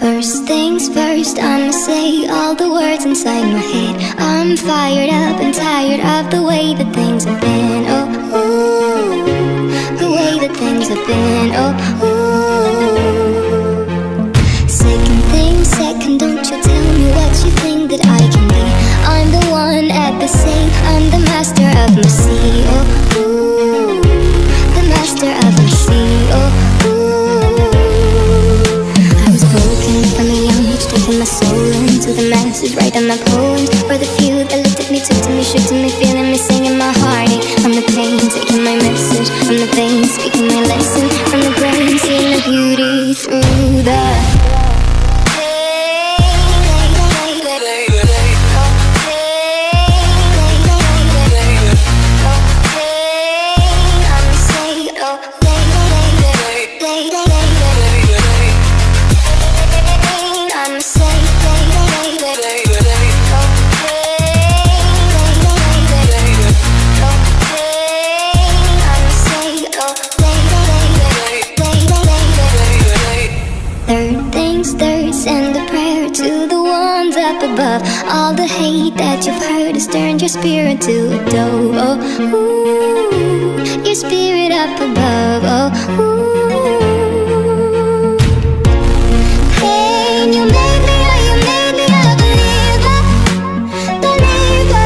First things first, I'ma say all the words inside my head. I'm fired up and tired of the way that things have been. Oh, ooh, the way that things have been. Oh, ooh. Second thing second, don't you tell me what you think that I can be. I'm the one at the sea, I'm the master of my sea. Oh, ooh, the master of my sea. Oh, taking my soul into the masses, writing my poems for the few that looked at me, took to me, shook to me, feeling me, singing my heartache. From the pain, taking my message from the veins, speaking my lesson from the brain, seeing the beauty through the above. All the hate that you've heard has turned your spirit to a dove. Oh, ooh, your spirit up above. Oh, ooh. Pain, you made me, oh, you made me a believer, believer.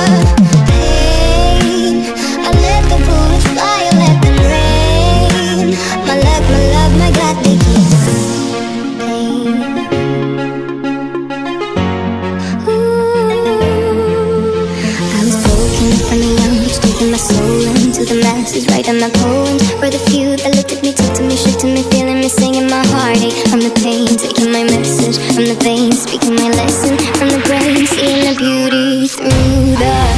Pain, I let the bullets fly, I let them rain. My luck, my love, my God, they keep pain. Taking my soul into the masses, writing my poems for the few that looked at me, took to me, shook to me, feeling me, singing my heartache. From the pain, taking my message from the veins, speaking my lesson from the brain, seeing the beauty through the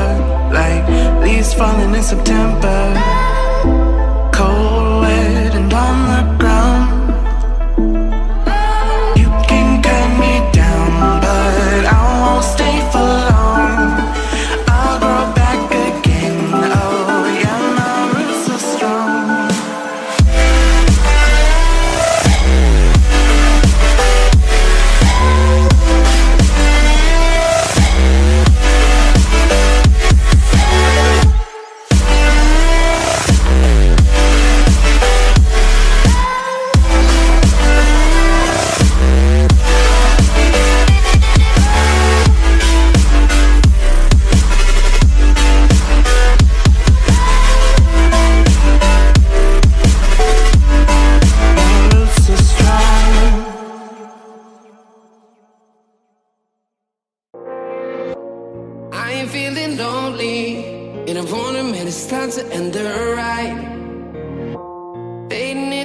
falling in September, cold, wet, and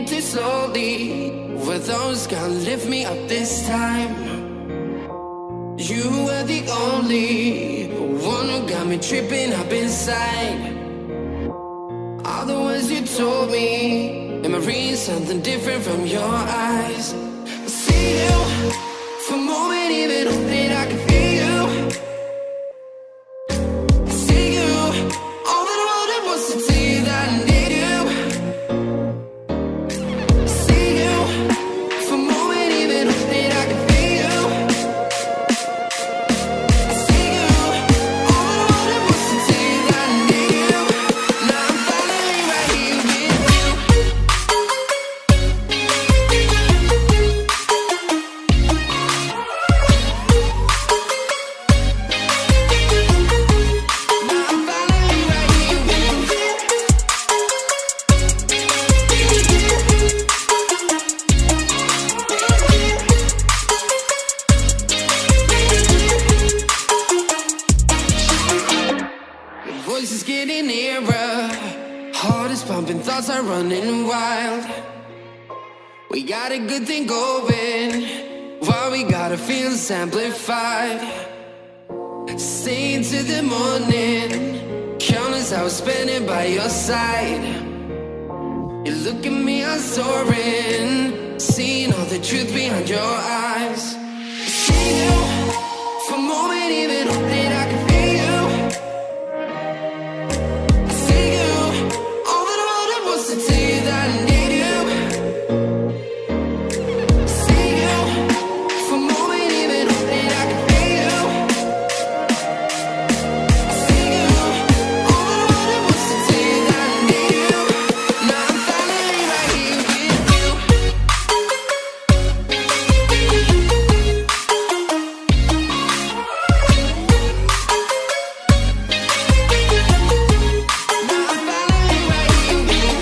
too slowly. Were those gonna lift me up this time? You were the only one who got me tripping up inside. All the words you told me, am I reading something different from your eyes? I see you for a moment, even hoping I can feel you. I see you, all that I wanted was to tell you that I need you. I see you for a moment, even hoping I can feel you. I see you, all that I wanted was to tell you that I need you. Now I'm finally right here with you. Voice is getting nearer, heart is pumping, thoughts are running wild. We got a good thing going, why we gotta feel amplified. Staying till the morning, countless hours spending by your side. You look at me, I'm soaring, seeing all the truth behind your eyes. See you for a moment, even hoping I can feel you. To tell you that I need you. See you for a moment, even hoping I can feel you. See you, all that I wanted was to tell you that I need you. Now I'm finally right here with you. Now I'm finally right here with you.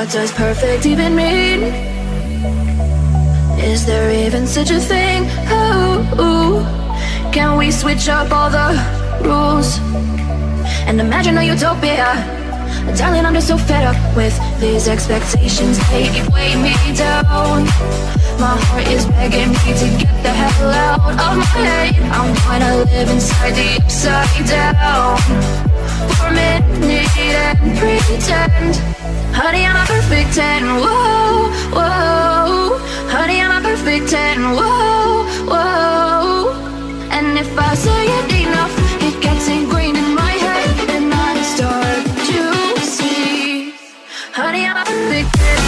What does perfect even mean? Is there even such a thing? Ooh, can we switch up all the rules and imagine a utopia? Darling, I'm just so fed up with these expectations. They keep weighing me down. My heart is begging me to get the hell out of my head. I'm gonna live inside the upside down for a minute and pretend. Honey, I'm a perfect 10. Whoa, whoa. Honey, I'm a perfect 10. Whoa, whoa. And if I say it enough, it gets ingrained in my head, and I start to see. Honey, I'm a perfect 10.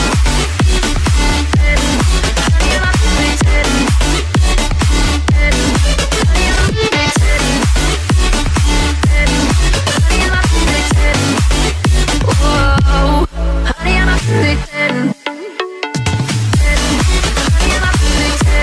Honey, I'm a perfect 10. Honey, I'm a perfect 10. Honey, I'm a perfect 10. Whoa. Honey, I'm a perfect 10. Honey, I'm a perfect 10.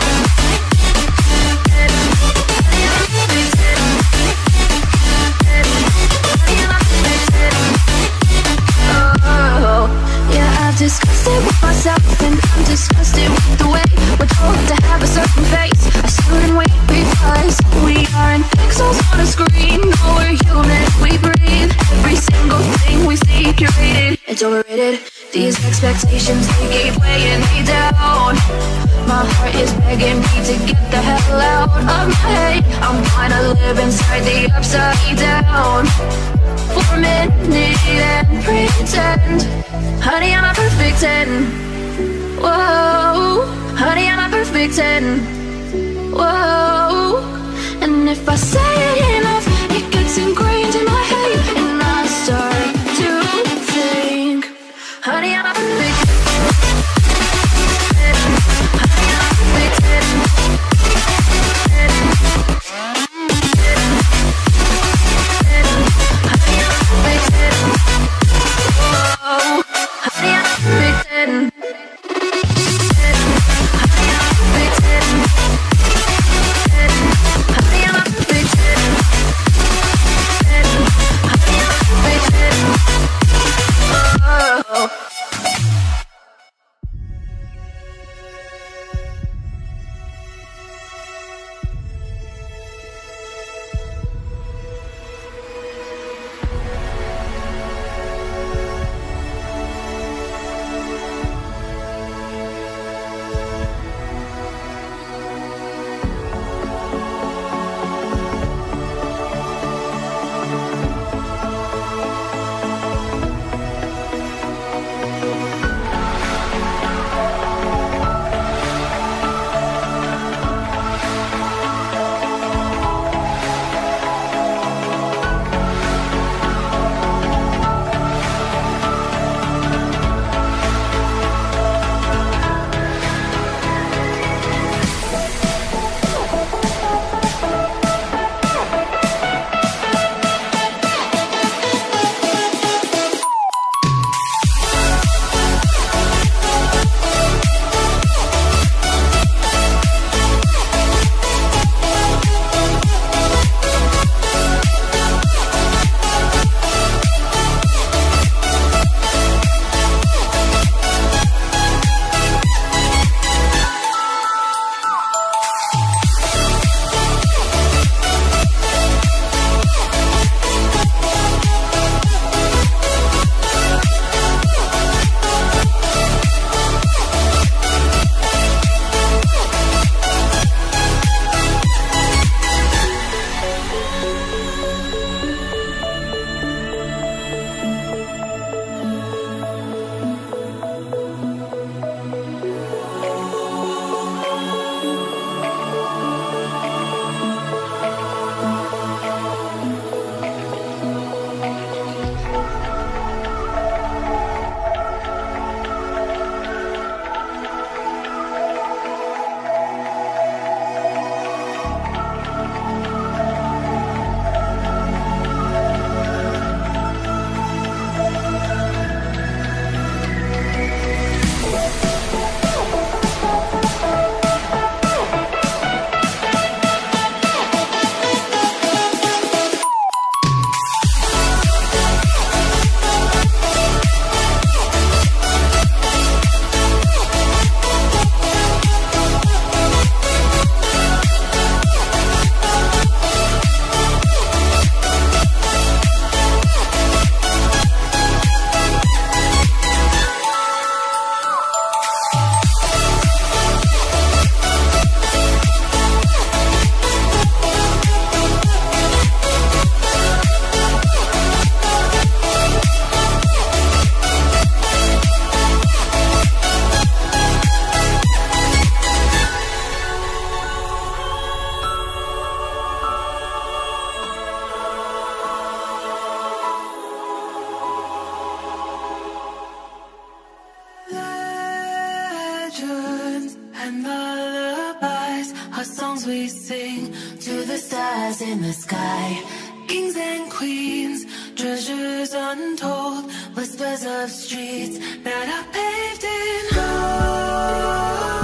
Disgusted with myself, and I'm disgusted with the way we're told to have a certain face. I stood and wait because we aren't pixels on a screen. No, we're human, we breathe. Every single thing we see curated, it's overrated. These expectations, they keep weighing me down. My heart is begging me to get the hell out of my head. I'm gonna live inside the upside down for a minute and pretend. Honey, I'm a perfect 10. Whoa. Honey, I'm a perfect 10. Whoa. And if I say it enough, it gets ingrained in my head, and I start to think. Honey, I'm a perfect 10. Honey, I'm a perfect 10. Honey, I'm a perfect 10. Whoa. Honey, I'm a perfect 10. Honey, I'm a perfect 10. Honey, I'm a perfect 10. songs we sing to the stars in the sky. Kings and queens, treasures untold, whispers of streets that are paved in gold.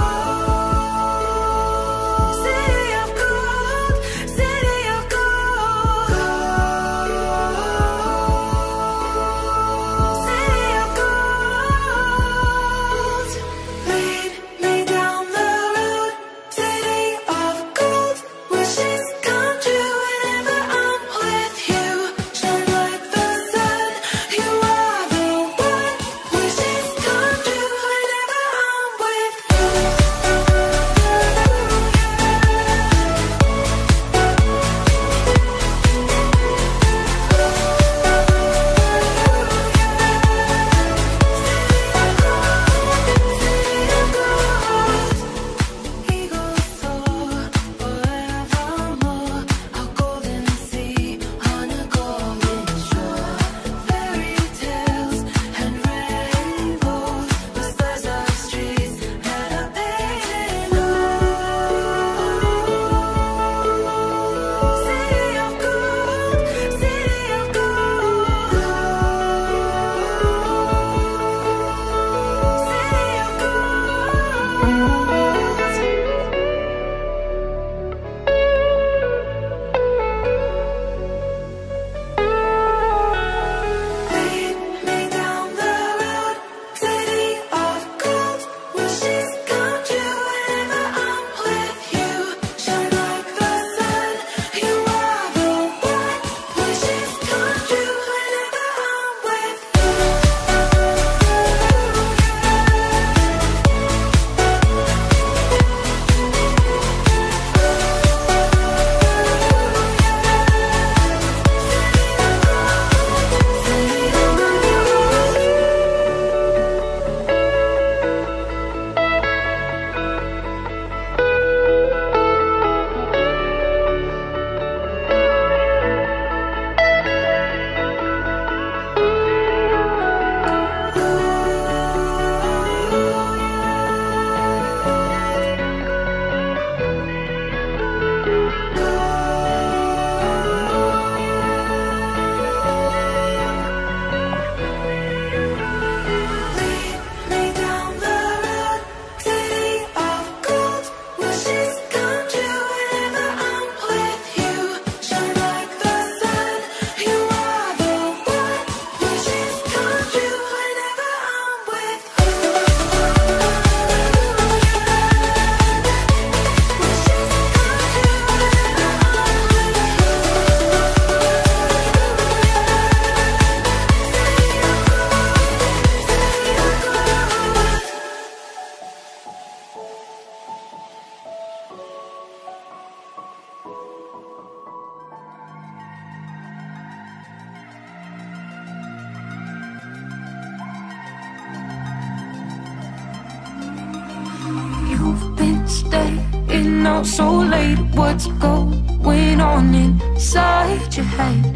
Out so late, what's going on inside your head,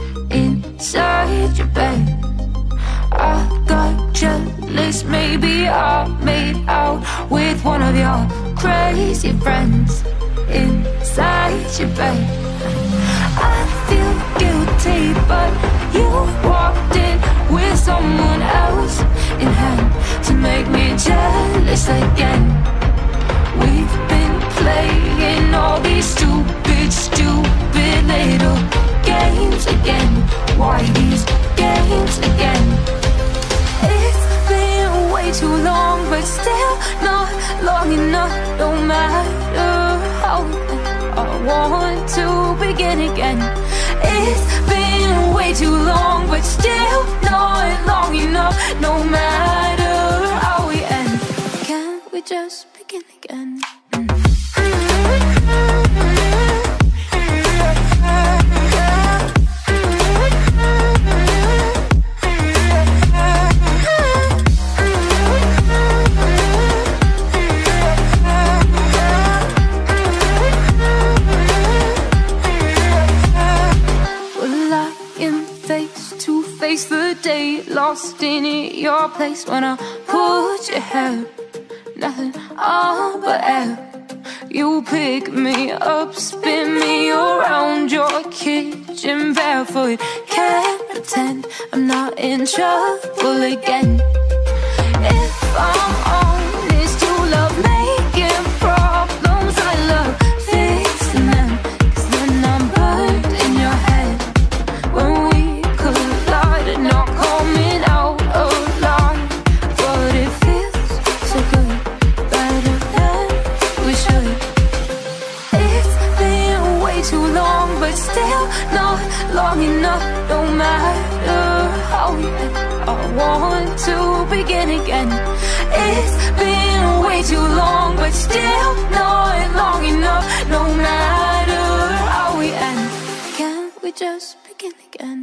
inside your bed? I got jealous, maybe I made out with one of your crazy friends inside your bed. I feel guilty, but you walked in with someone else in hand to make me jealous again. We've been playing all these stupid little games again. Why these games again? It's been way too long, but still not long enough. No matter how I want to begin again. It's been way too long, but still not long enough. No matter how we end, can't we just begin again? Face the day, lost in it, your place when I put your hair, nothing on but air. You pick me up, spin me around your kitchen barefoot. Can't pretend I'm not in trouble again. If I'm honest, you love making problems. I love fixing them, 'cause then I'm burned in your head. When we collide, not coming out alive, but it feels so good, better than we should. It's been way too long, but still not long enough. No matter how we end, I want to begin again. It's been way too long, but still not long enough. No matter how we end, can't we just begin again?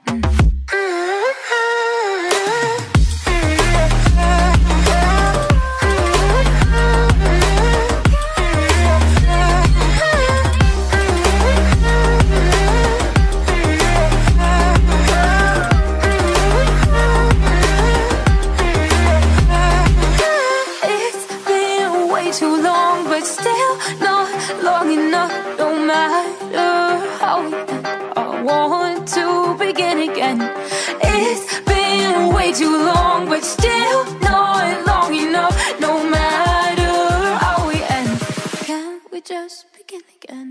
Too long, but still not long enough. No matter how we end, I want to begin again. It's been way too long, but still not long enough. No matter how we end, can't we just begin again?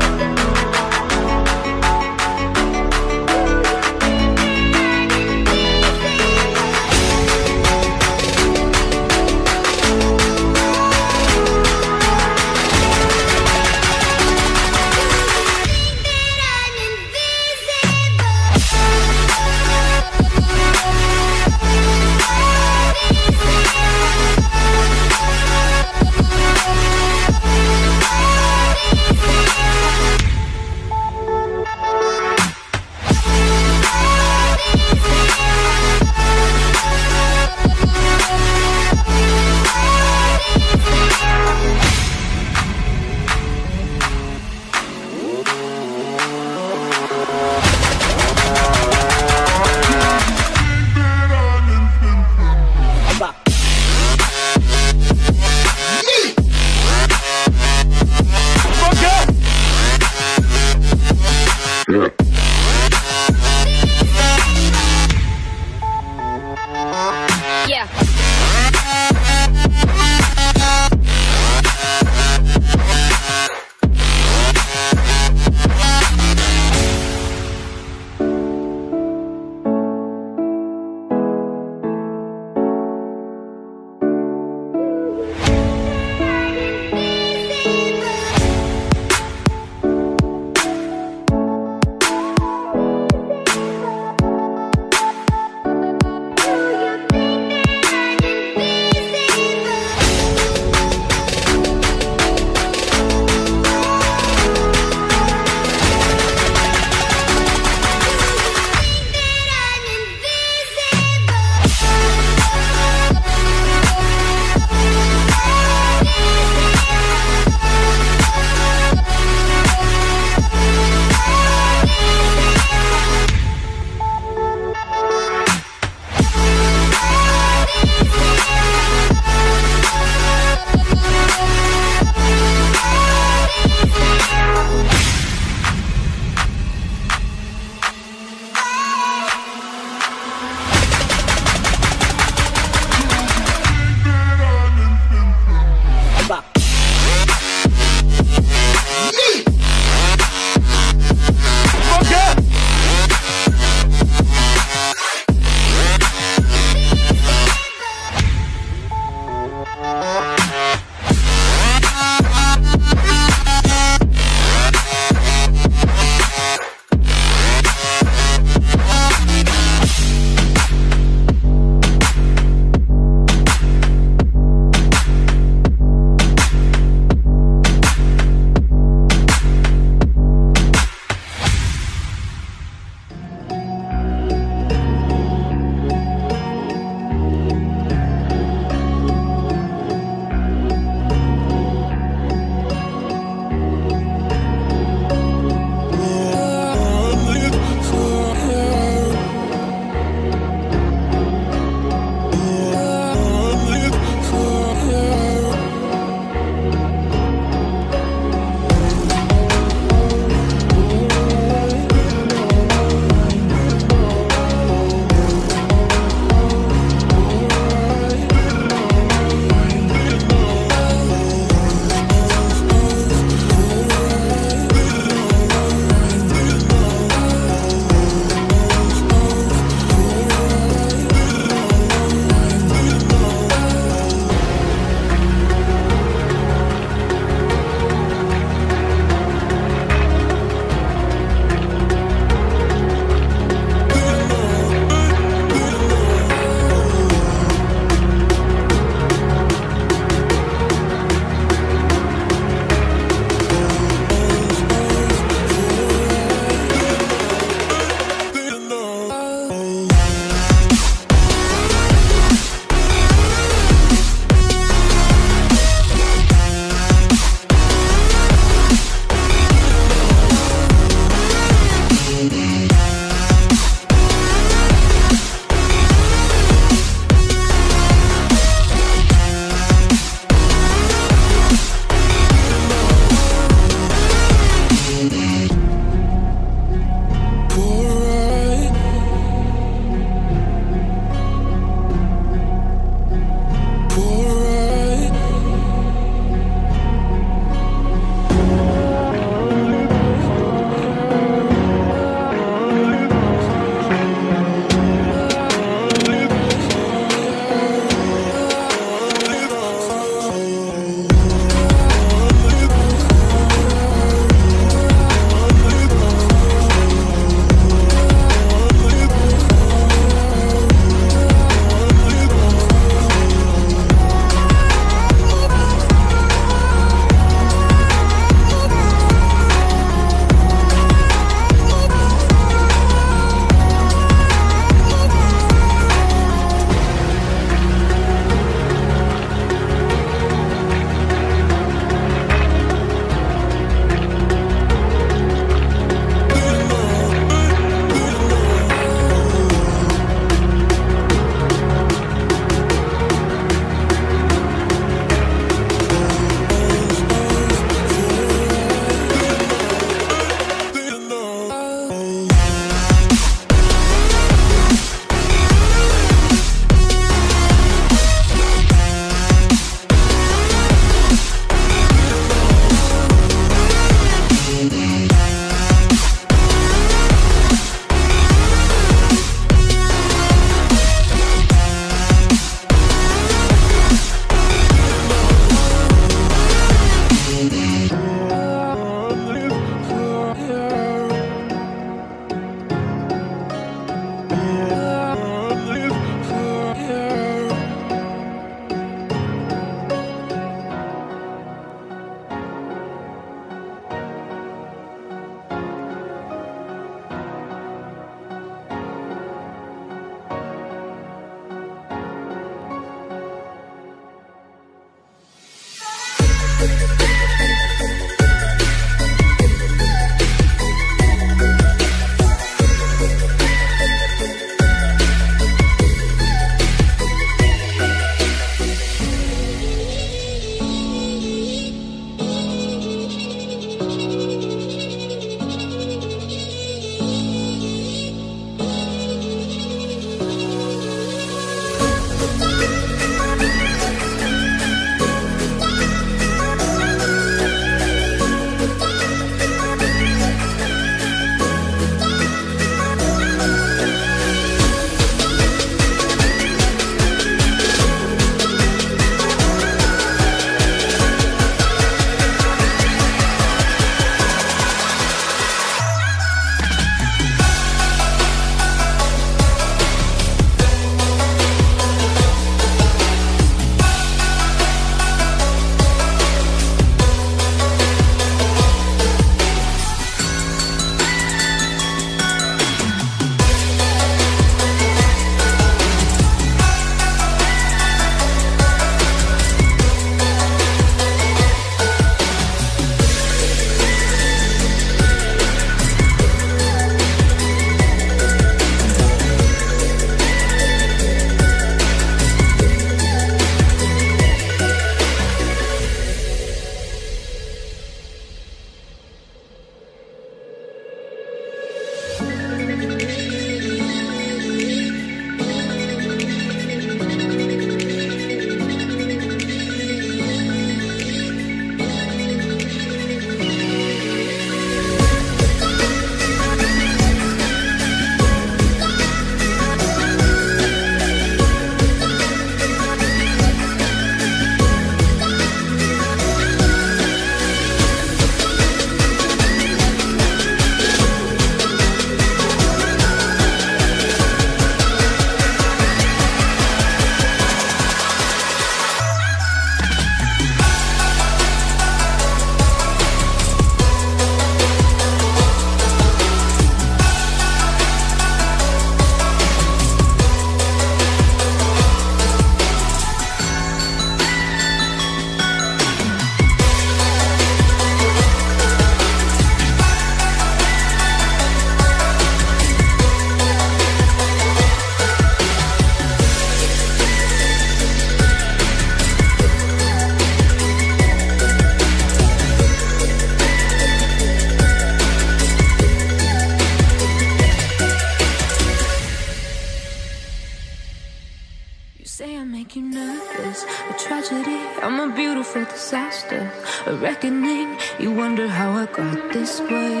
beautiful disaster, a reckoning. You wonder how I got this way.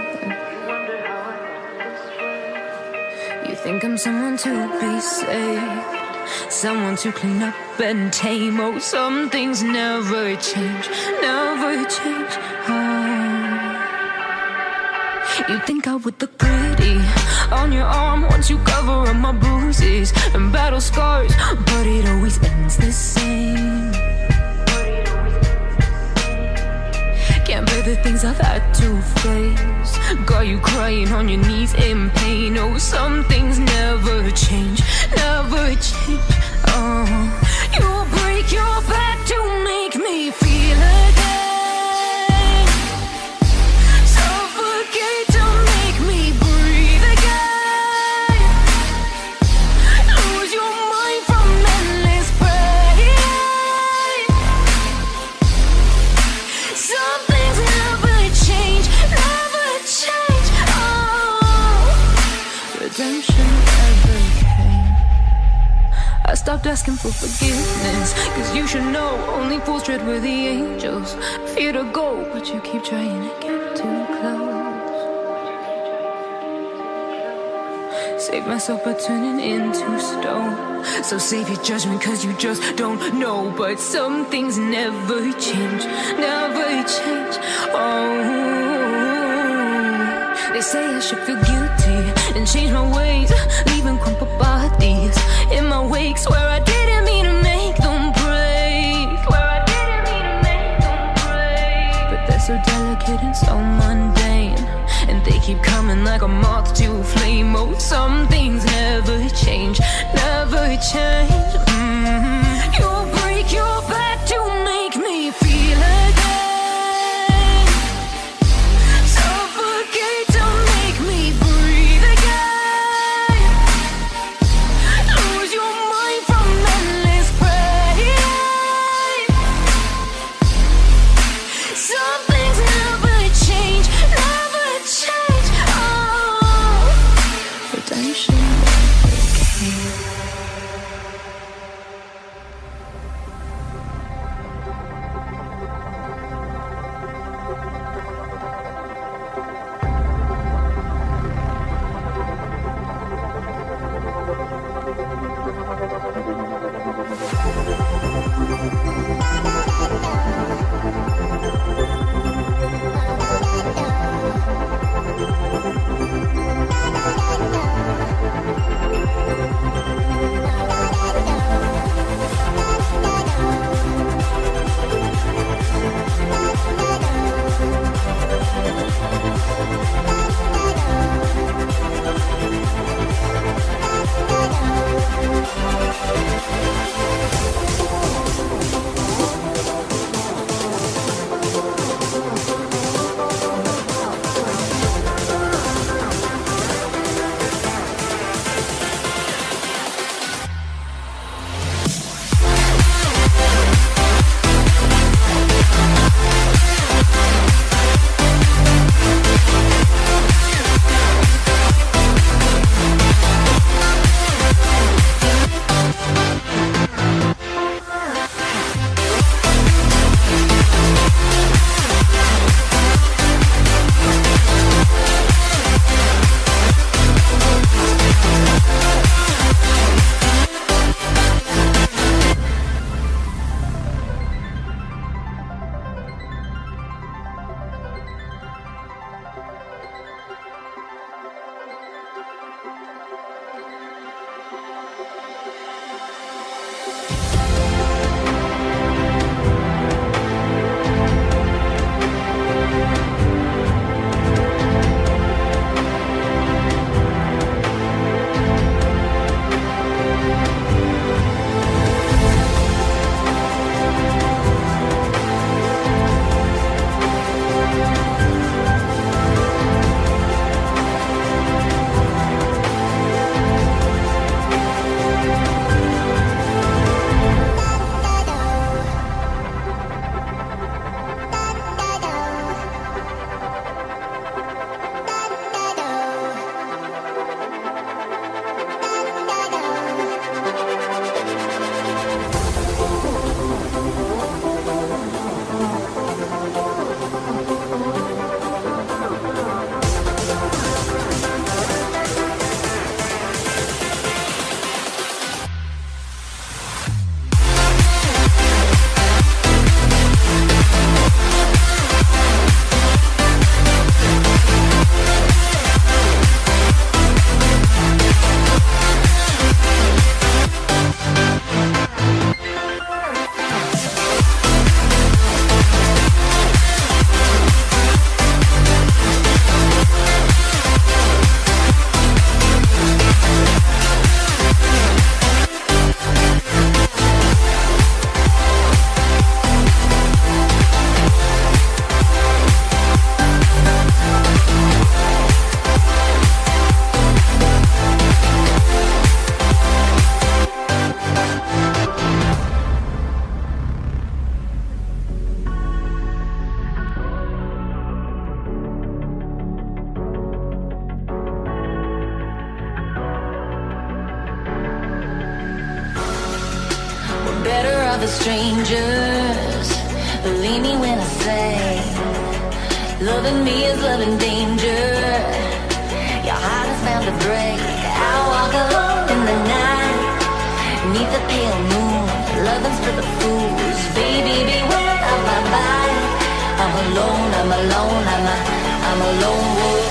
You think I'm someone to be saved, someone to clean up and tame. Oh, some things never change, never change. You think I would look pretty on your arm once you cover up my bruises and battle scars, but it always ends the same. Can't bear the things I've had to face, got you crying on your knees in pain. Oh, some things never change, never change. Oh, you'll break your back to make me feel again, suffocate to make me breathe again, lose your mind from endless pain. Some things never change, never change. Oh, redemption never came. I stopped asking for forgiveness, cause you should know only fools tread where the angels fear to go, but you keep trying to get too close. Save myself by turning into stone, so save your judgment cause you just don't know. But some things never change, never change. Oh, they say I should feel guilty and change my ways, leaving crumpled bodies in my wake. Swear I didn't mean to make them break, swear I didn't mean to make them break. But they're so delicate and so mundane, and they keep coming like a moth to a flame. Oh, some things never change, never change. You'll break your back to make me feel it. better off as strangers. Believe me when I say, loving me is loving danger. Your heart is bound to break. I walk alone in the night, neath the pale moon. Loving's for the fools. Baby, beware of my body. I'm alone, I'm alone, I'm a lone wolf.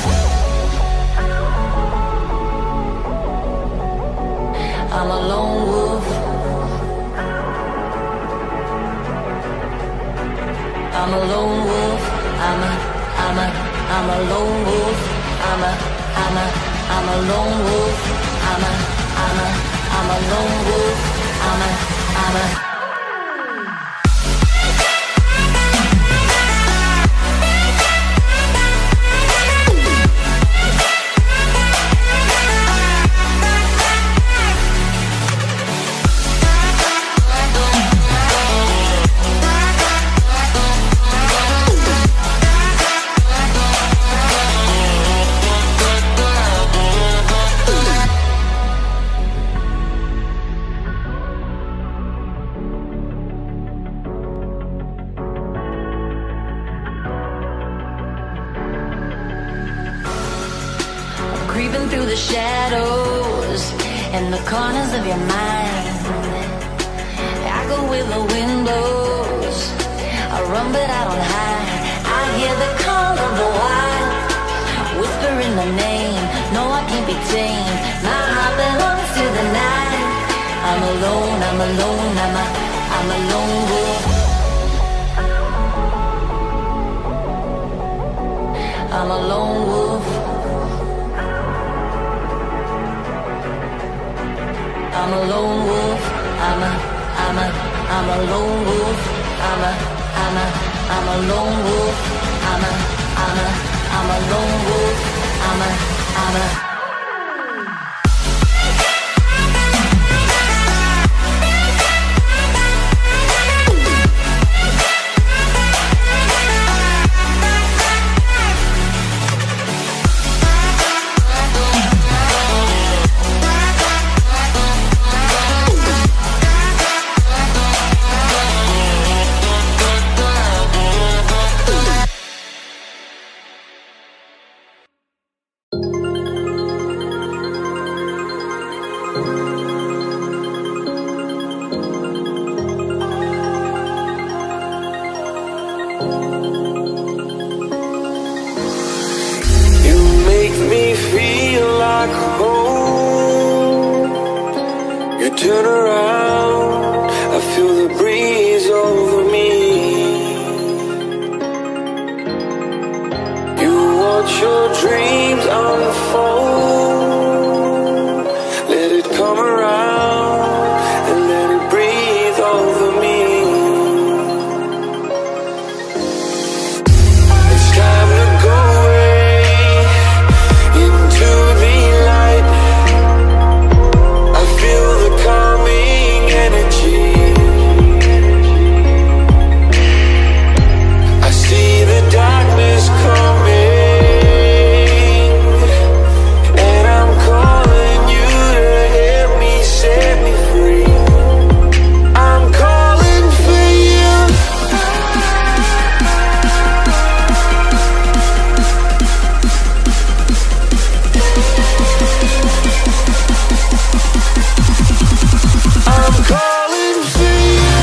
I'm a lone wolf. I'm a lone wolf. I'm a lone wolf. I'm a lone wolf. I'm a lone wolf. I'm a creeping through the shadows and the corners of your mind. I go with the wind blows. I run but I don't hide. I hear the call of the wild, whispering the name. No, I can't be tamed. My heart belongs to the night. I'm alone, I'm alone, I'm a lone wolf. I'm a lone wolf. I'm a lone wolf. I'm a lone wolf. I'm a lone wolf. I'm a lone wolf. I'm a turn around, I feel the breeze over me. You watch your dreams unfold. Let it come around and let it breathe over me. It's time to go away into the light. I feel the calming energy. I see the darkness coming, and I'm calling you to help me, set me free. I'm calling for you. I'm calling for you.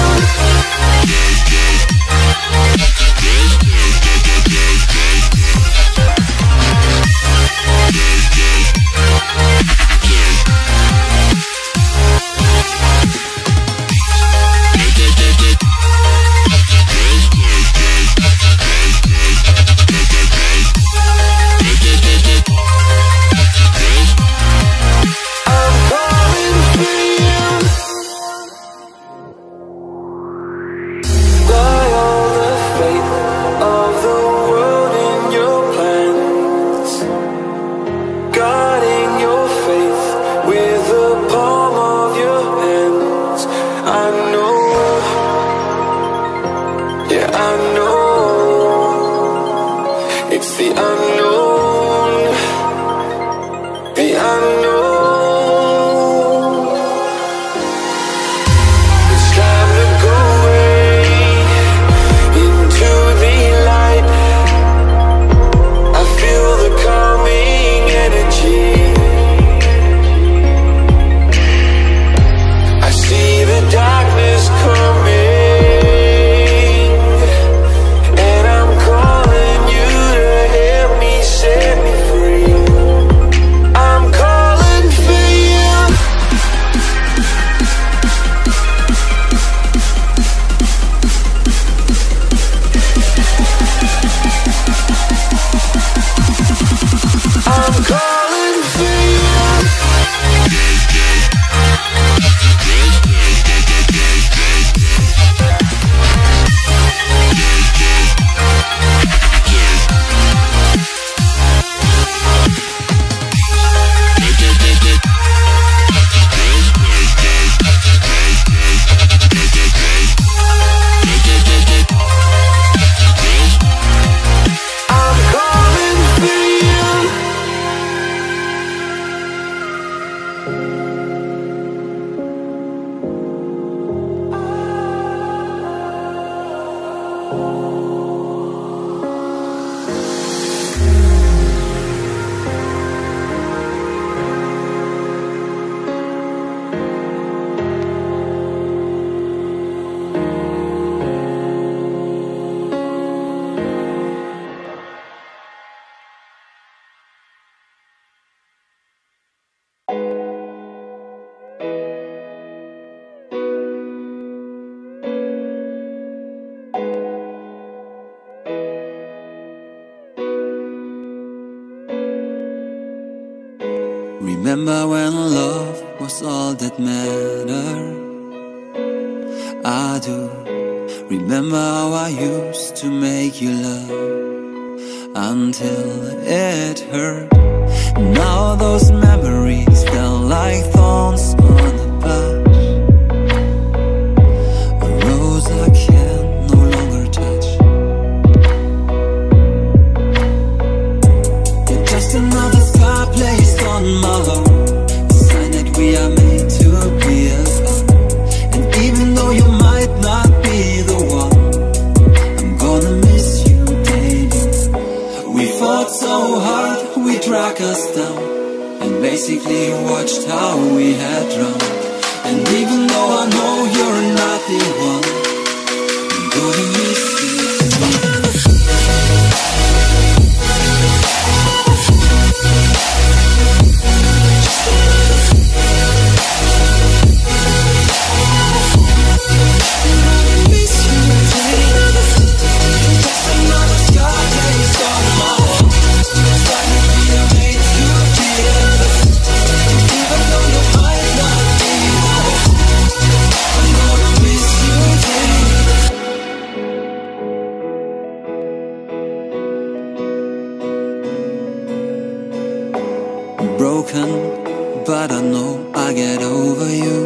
I'm calling for you. Fly all the faith of the world in your plans, guarding your faith with the palm of your hands. I know, yeah, I know. It's the unknown, the unknown. It's time Remember when love was all that mattered? I do. Remember how I used to make you love until it hurt. Now those memories felt like thorns on a bush, a rose I can no longer touch. You're just another scar placed on my heart, a sign that we are made to be apart. And even though you might not be the one, I'm gonna miss you daily. We fought so hard, we dragged us down, and basically watched how we had drowned. And even though I know you're not the one, I'm gonna miss you. Broken, but I know I'll get over you.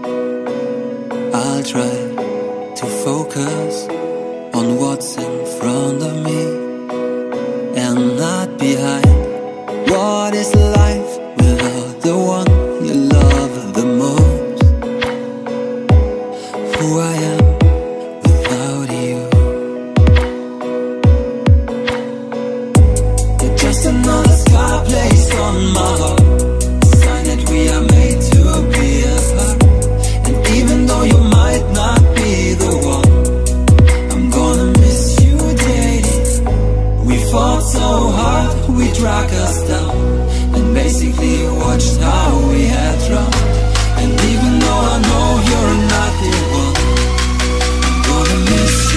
I'll try to focus on what's in front of me and not behind. What is life without the one you love the most? Who I am without you. You're just another scar placed on my heart, a sign that we are made to be apart. And even though you might not be the one, I'm gonna miss you daily. We fought so hard, we dragged us down, and basically watched how we had drowned. And even though I know you're not the one, I'm gonna miss you.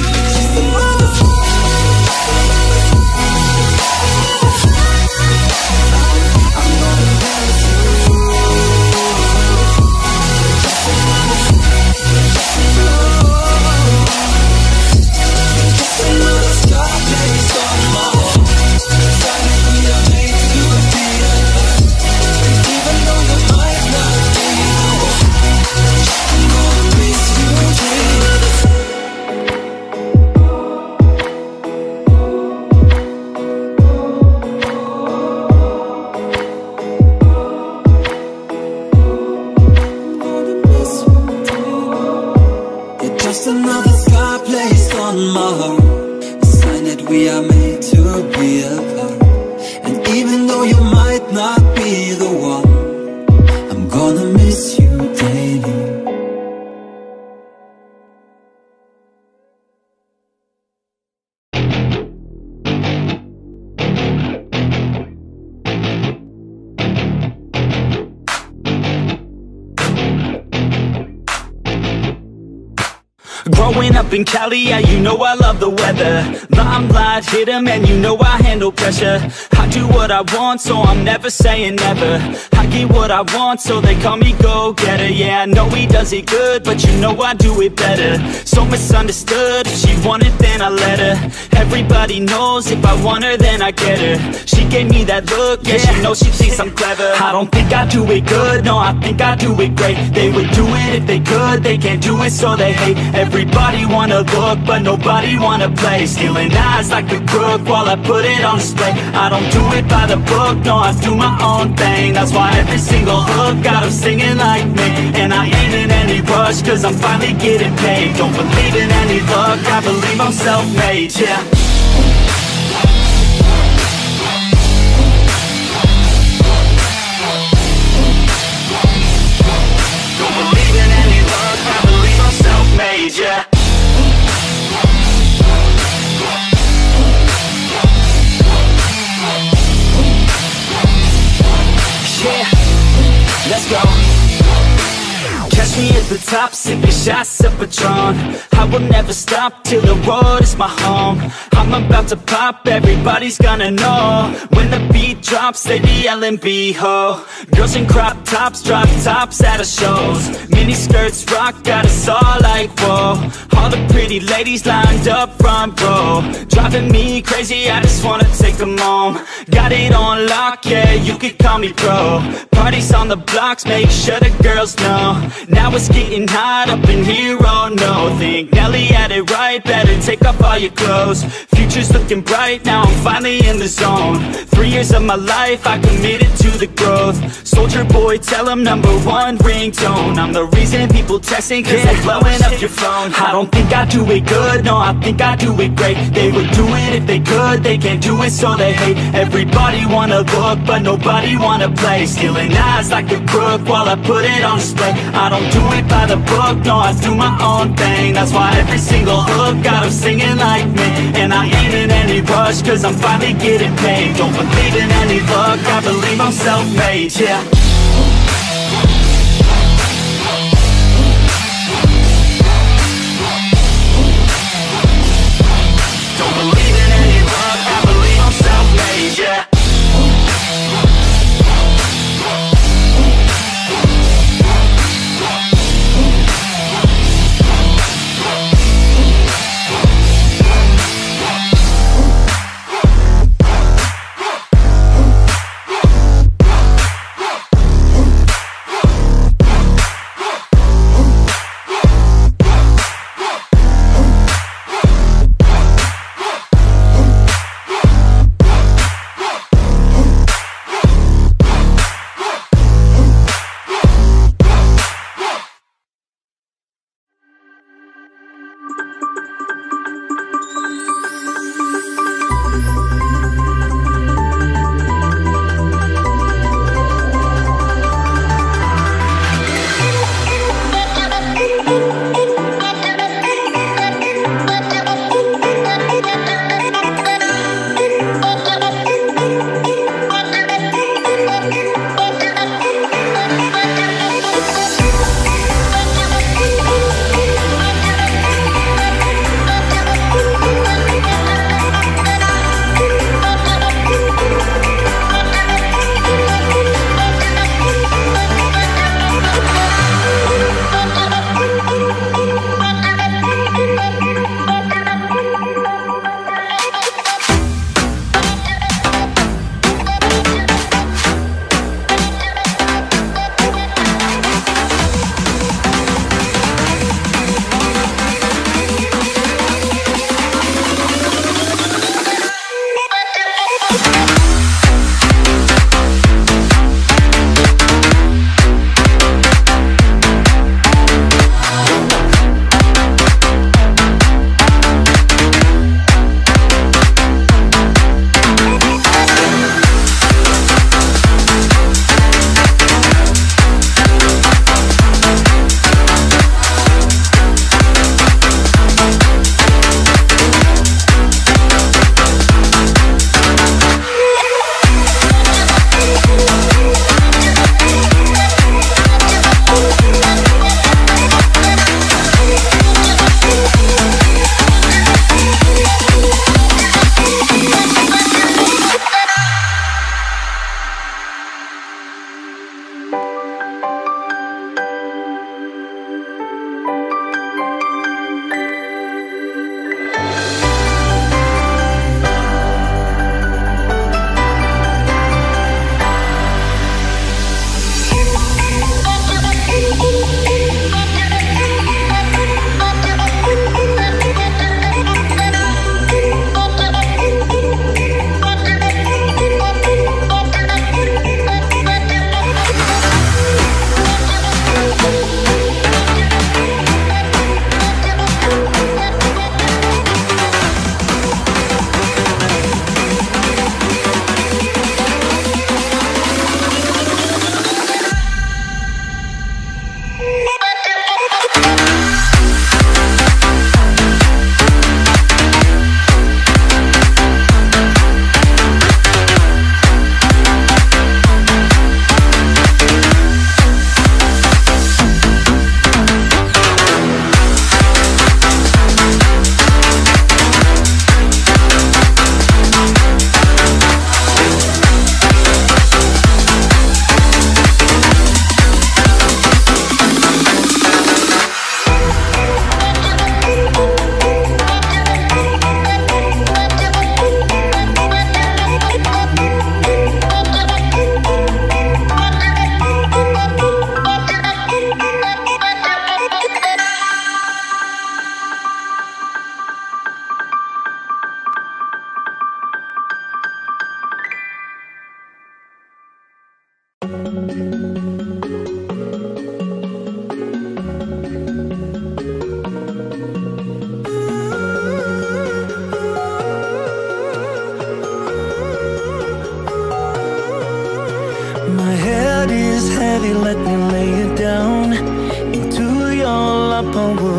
Just another scar placed on my heart, a sign that we are made to be apart. And even though you might not be the one, I'm gonna miss you daily. Growing up in Cali, yeah, you know I love the weather. Limelight hit 'em and you know I handle pressure. I do what I want, so I'm never saying never. I get what I want, so they call me go-getter. Yeah, I know he does it good, but you know I do it better. So misunderstood, if she wanted then I let her. Everybody knows if I want her then I get her. She gave me that look, yeah, she knows she thinks I'm clever. I don't think I do it good, no, I think I do it great. They would do it if they could, they can't do it so they hate. Everybody wanna look, but nobody wanna play. Stealing eyes like a crook while I put it on display. I don't do it by the book, no, I do my own thing. That's why every single hook got them singing like me. And I ain't in any rush, cause I'm finally getting paid. Don't believe in any luck, I believe I'm self-made, yeah. Don't believe in any luck, I believe I'm self-made, yeah. Let's go. Catch me at the top, sipping shots of Patron. I will never stop till the road is my home. I'm about to pop, everybody's gonna know. When the beat drops, they be yelling B-ho. Girls in crop tops, drop tops at our shows. Mini skirts rock, got us all like whoa. All the pretty ladies lined up front row, driving me crazy, I just wanna take them home. Got it on lock, yeah, you could call me pro. Parties on the blocks, make sure the girls know. Now it's getting hot up in here, oh no. Think Nelly had it right, better take off all your clothes. Future's looking bright, now I'm finally in the zone. 3 years of my life, I committed to the growth. Soldier boy, tell them #1 ringtone. I'm the reason people texting, cause they're blowing up your phone. I don't think I do it good, no, I think I do it great. They would do it if they could, they can't do it so they hate. Everybody wanna look, but nobody wanna play. Stealing eyes like a crook while I put it on display. I don't do it by the book, no, I do my own thing. That's why every single hook got them singing like me. And I ain't in any rush, cause I'm finally getting paid. Don't believe in any luck, I believe I'm self-made, yeah. Don't believe in any luck, I believe I'm self-made, yeah.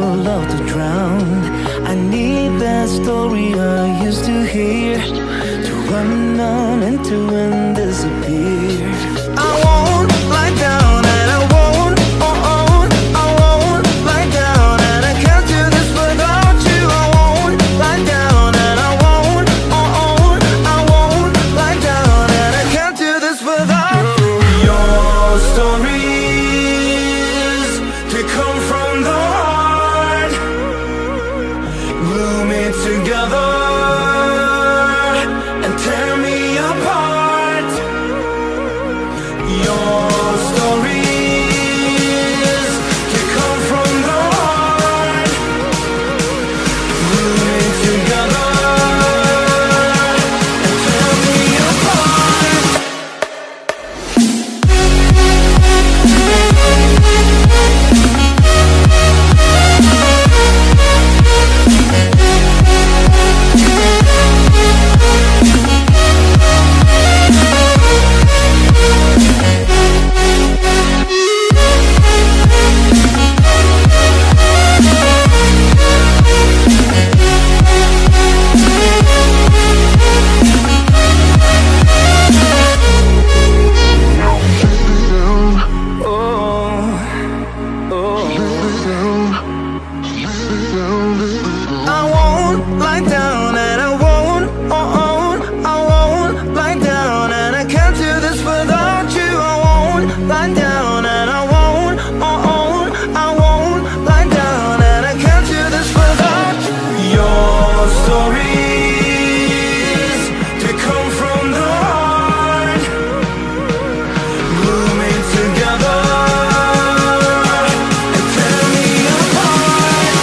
love to drown. I need that story I used to hear, to run on into and disappear. I won't lie down and I won't, I won't lie down, and I can't do this without you. I won't lie down and I won't, I won't lie down, and I can't do this without you. Your stories, they come from the heart, glue me together and tear me apart. Your stories, they come from the heart, glue me together and tear me apart. I won't lie down and I won't, I won't lie down, and I can't do this without you. I won't lie down and I won't, I won't lie down, and I can't do this without you. Your stories, they come from the heart, glue me together and tear me apart.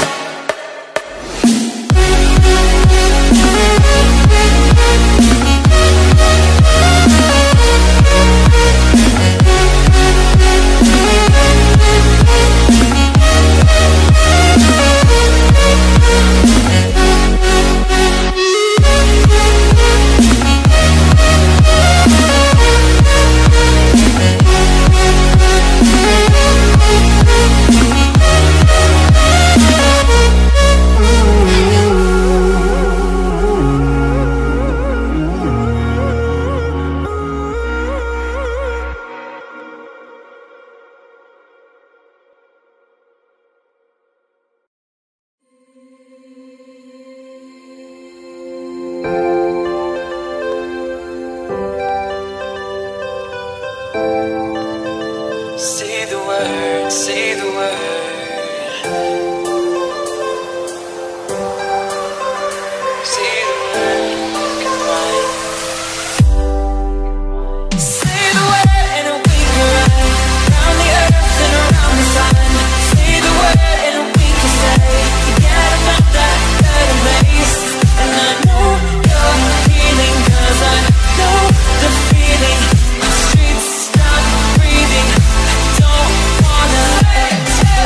Say the word, say the word. Say the word, come on. Say the word and we can run around the earth and around the sun. Say the word and we can say, forget about that better place. And I know you're healing, 'cause I know the feeling. The streets stop breathing. Don't wanna let you.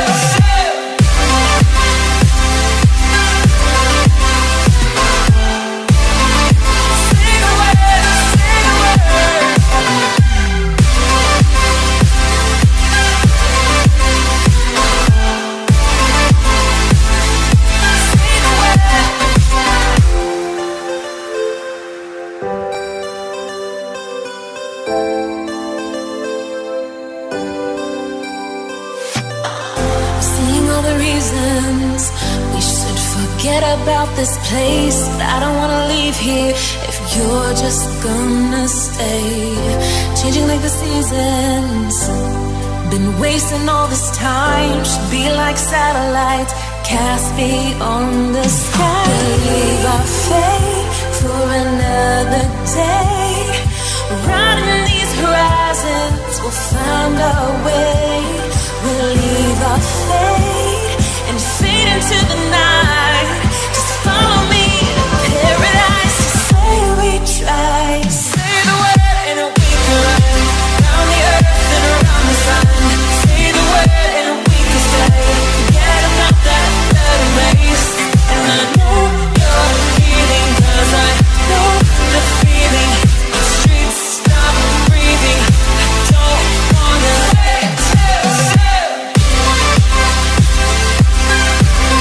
Say the word, say the word. Say the word. Seeing all the reasons we should forget about this place, but I don't wanna leave here if you're just gonna stay. Changing like the seasons, been wasting all this time. Should be like satellites cast beyond the sky. Leave our fate for another day. Riding these horizons, we'll find our way. We'll leave our fate and fade into the night. Just follow me to paradise. Just say we tried. Say the word and we can run around the earth and around the sun. Say the word and we can say, forget about that better place. And I know you're healing, 'cause I know the feeling. The streets stop breathing. I don't wanna let you.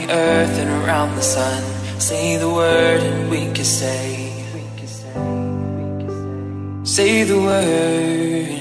the earth and around the sun. Say the word and we can say the word.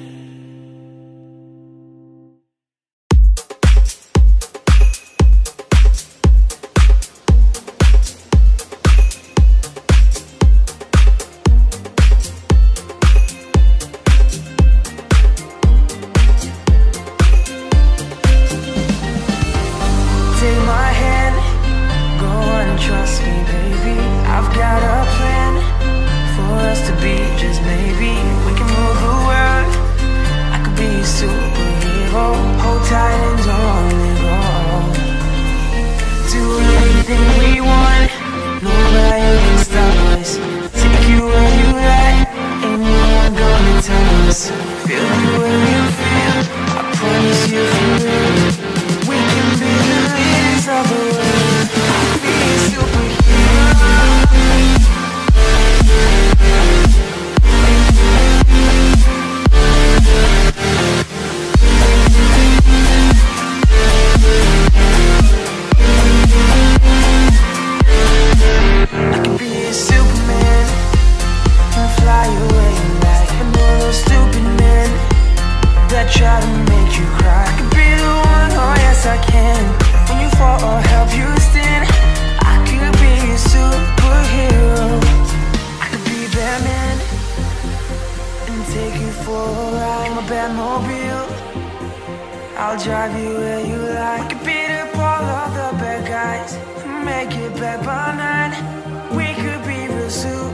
I'll drive you where you like. Beat up all of the bad guys and make it back by 9. We could be real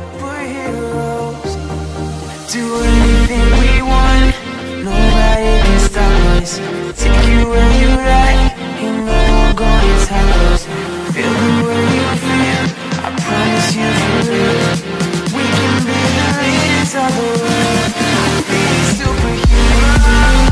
superheroes. Do anything we want, nobody can stop us. Take you where you like, ain't no one gonna tell us. Feel the way you feel, I promise you for real. We can be the leaders of the world. Be superheroes.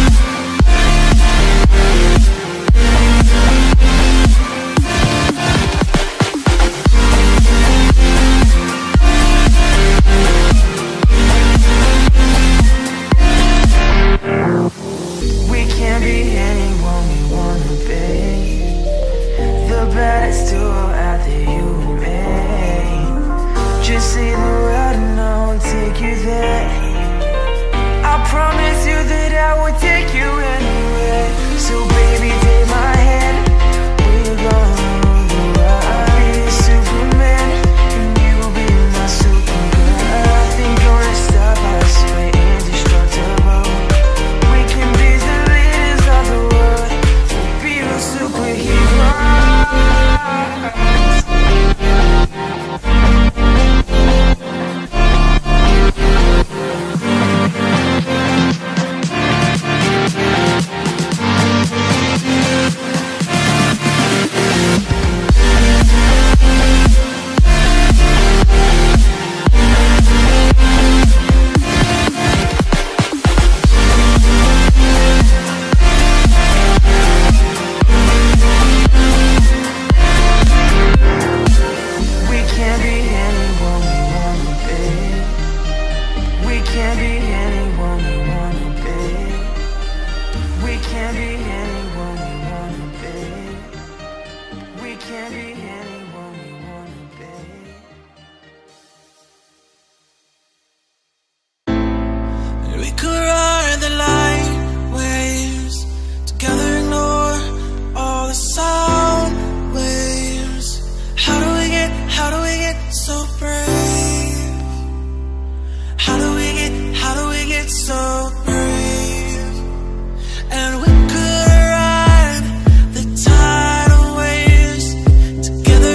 We can't be anyone we wanna be. The baddest duo out there, you and me. Just say the word and I'll take you there. I promise you that I will take you anywhere. So baby, take my hand, we're gonna rule the world. I'll be the Superman and you'll be my Supergirl. Nothing gonna stop us, we're indestructible. We can be the leaders of the world. We'll be the superheroes. We can't be anyone we wanna be. We can't be anyone we wanna be. We can't be anyone we wanna be. We can't be anyone we wanna be. We could ride the light waves together, ignore all the sound waves. How do we get so brave? How do we get so brave? And we could ride the tidal waves together.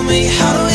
me, how do